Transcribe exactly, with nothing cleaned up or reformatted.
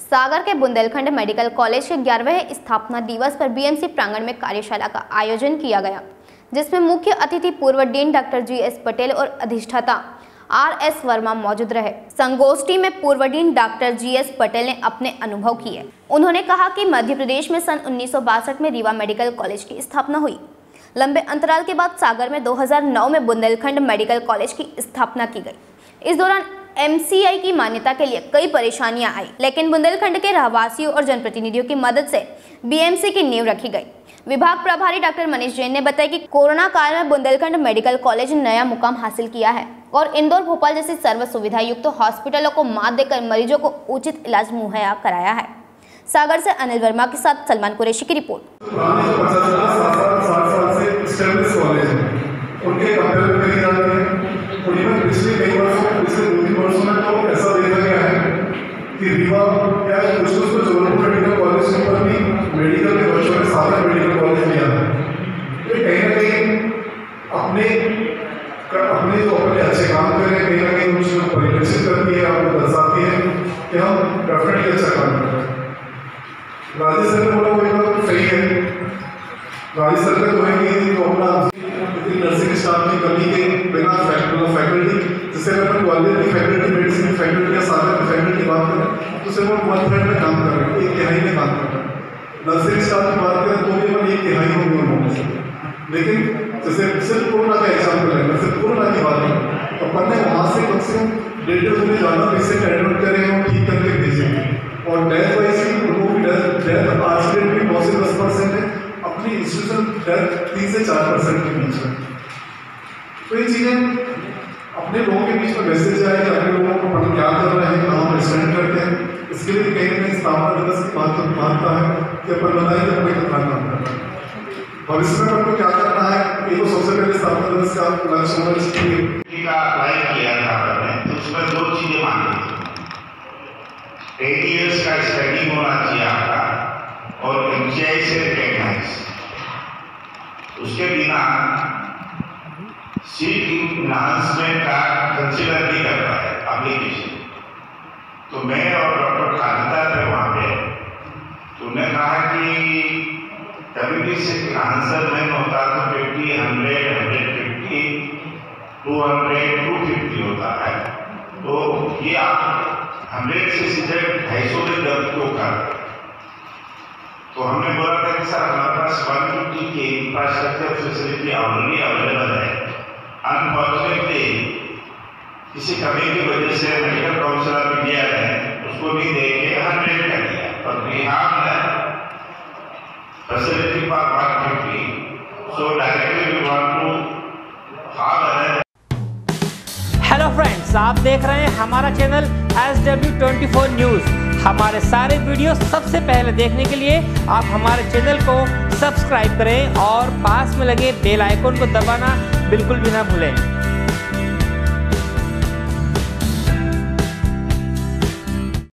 सागर के Bundelkhand medical college के ग्यारहवें स्थापना दिवस पर बीएमसी प्रांगण में कार्यशाला का आयोजन किया गया, जिसमें मुख्य अतिथि पूर्व dean doctor G S Patel और अधिष्ठाता आर एस वर्मा मौजूद रहे। संगोष्ठी में पूर्व dean doctor G S Patel ने अपने अनुभव किए। उन्होंने कहा कि मध्य प्रदेश में सन उन्नीस सौ बासठ में रीवा मेडिकल कॉलेज की स्थापना हुई। लंबे अंतराल के बाद सागर में दो हज़ार नौ में बुंदेलखंड मेडिकल कॉलेज की स्थापना की गई। इस दौरान एमसीआई की मान्यता के लिए कई परेशानियां आई, लेकिन बुंदेलखंड के रहवासियों और जनप्रतिनिधियों की मदद से बीएमसी की नींव रखी गई। विभाग प्रभारी डॉक्टर मनीष जैन ने बताया कि कोरोना काल में बुंदेलखंड मेडिकल कॉलेज ने नया मुकाम हासिल किया है और इंदौर, भोपाल जैसी सर्व सुविधा युक्त हॉस्पिटलों को मात देकर मरीजों को उचित इलाज मुहैया कराया है। सागर से अनिल वर्मा के साथ सलमान कुरैशी की रिपोर्ट। रीवा या कुछ कुछ तो जबलपुर मेडिकल कॉलेज के ऊपर भी मेडिकल के बच्चों ने सागर मेडिकल कॉलेज लिया है। ये कहीं ना कहीं अपने अपने जो अपने अच्छे काम कर रहे हैं, कहीं ना कहीं कुछ परिलक्षित करती है, आपको दर्शाती है कि हम डेफिनेटली अच्छा काम कर रहे हैं। राज्य सरकार बोला वो एकदम सही है। राज्य सरकार कहेंगे तो अपना नर्सिंग स्टाफ की कमी के बिना फैकल्टी, जिससे अपन ग्वालियर की फैकल्टी, मेडिसिन की फैकल्टी या सागर की फैकल्टी बात करें तो सिर्फ वो वन थर्ड में काम कर रहे हैं, एक तिहाई में काम कर रहे हैं। नर्सिंग स्टाफ की बात करें तो भी अपन एक तिहाई होंगे उन लोगों से। लेकिन जैसे सिर्फ कोरोना का एग्जाम्पल है, सिर्फ कोरोना की बात है तो अपन ने वहाँ से कम से कम डेढ़ सौ में ज़्यादा पेशेंट एडमिट करें और ठीक करके भेजेंगे। और डेथ वाइज भी उनको भी डेथ डेथ आज डेट भी बहुत से दस परसेंट है, अपनी इंस्टीट्यूशन डेथ तीन से चार परसेंट के बीच में। तो ये चीज़ें अपने लोगों के बीच में मैसेज आए कि अपने लोगों को अपन क्या कर रहे हैं, कहाँ प्रेजेंट करते हैं। इसके लिए कहीं ना कहीं स्थापना दिवस की बात मानता है कि अपन बताइए कि अपने कितना काम करना है, भविष्य में अपन क्या करना है। ये तो सबसे पहले स्थापना दिवस का लक्ष्य होना चाहिए। का अप्लाई किया था मैंने, तो उसमें दो चीज़ें मांगी थी। एट ईयर्स का स्टडी होना चाहिए आपका और एमसीआई से रिकॉग्नाइज। उसके बिना सीट इन्हांसमेंट का कंसिडर नहीं करता है एप्लीकेशन। तो मैं और डॉक्टर खालिदा थे वहाँ पे, तो उन्होंने कहा कि कभी भी सीट इन्हांसमेंट होता तो fifty hundred hundred fifty two hundred two fifty होता है। तो ये आप हंड्रेड से सीधे ढाई सौ में दर्द क्यों कर। तो हमने बोला था कि सर हमारे पास वन फिफ्टी की इंफ्रास्ट्रक्चर फैसिलिटी ऑलरेडी अवेलेबल है। अनफॉर्चुनेटली किसी कमी की वजह से मेडिकल काउंसिल ऑफ इंडिया ने उसको नहीं दे के हंड्रेड कर दिया और बिहार ने facility for one fifty. So directly we want to hard. Hello friends, आप देख रहे हैं हमारा channel S W twenty four news. हमारे सारे वीडियो सबसे पहले देखने के लिए आप हमारे चैनल को सब्सक्राइब करें और पास में लगे बेल आइकन को दबाना बिल्कुल भी ना भूलें।